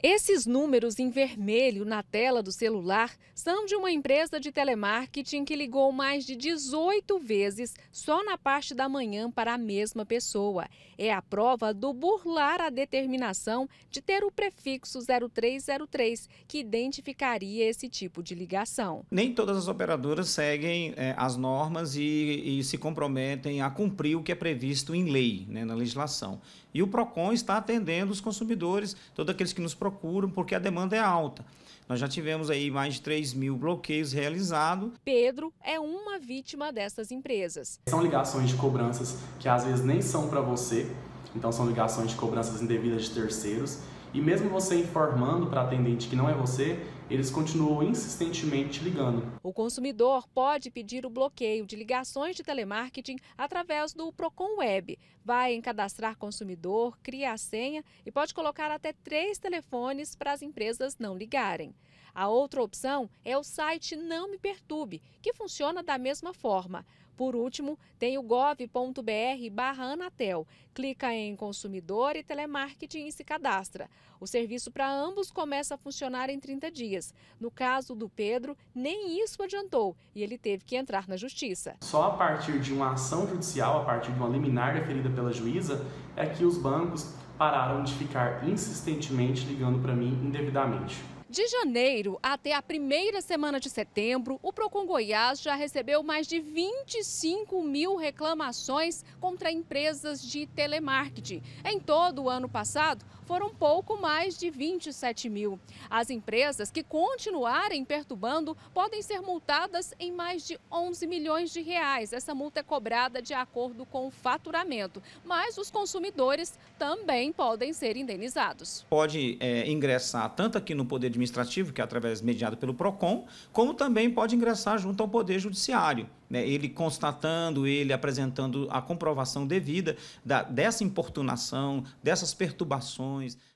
Esses números em vermelho na tela do celular são de uma empresa de telemarketing que ligou mais de 18 vezes só na parte da manhã para a mesma pessoa. É a prova do burlar a determinação de ter o prefixo 0303, que identificaria esse tipo de ligação. Nem todas as operadoras seguem as normas e se comprometem a cumprir o que é previsto em lei, né, na legislação. E o PROCON está atendendo os consumidores, todos aqueles que nos procuram, porque a demanda é alta. Nós já tivemos aí mais de 3.000 bloqueios realizados. Pedro é uma vítima dessas empresas. São ligações de cobranças que às vezes nem são para você, então são ligações de cobranças indevidas de terceiros. E mesmo você informando para a atendente que não é você, eles continuam insistentemente ligando. O consumidor pode pedir o bloqueio de ligações de telemarketing através do PROCON Web. Vai em cadastrar consumidor, cria a senha e pode colocar até 3 telefones para as empresas não ligarem. A outra opção é o site Não Me Perturbe, que funciona da mesma forma. Por último, tem o gov.br/Anatel. Clica em consumidor e telemarketing e se cadastra. O serviço para ambos começa a funcionar em 30 dias. No caso do Pedro, nem isso adiantou e ele teve que entrar na justiça. Só a partir de uma ação judicial, a partir de uma liminar deferida pela juíza, é que os bancos pararam de ficar insistentemente ligando para mim indevidamente. De janeiro até a primeira semana de setembro, o PROCON Goiás já recebeu mais de 25.000 reclamações contra empresas de telemarketing. Em todo o ano passado, foram pouco mais de 27.000. As empresas que continuarem perturbando podem ser multadas em mais de 11 milhões de reais. Essa multa é cobrada de acordo com o faturamento, mas os consumidores também podem ser indenizados. Pode ingressar tanto aqui no Poder Administrativo, que é através mediado pelo PROCON, como também pode ingressar junto ao Poder Judiciário, né? Ele constatando, ele apresentando a comprovação devida dessa importunação, dessas perturbações.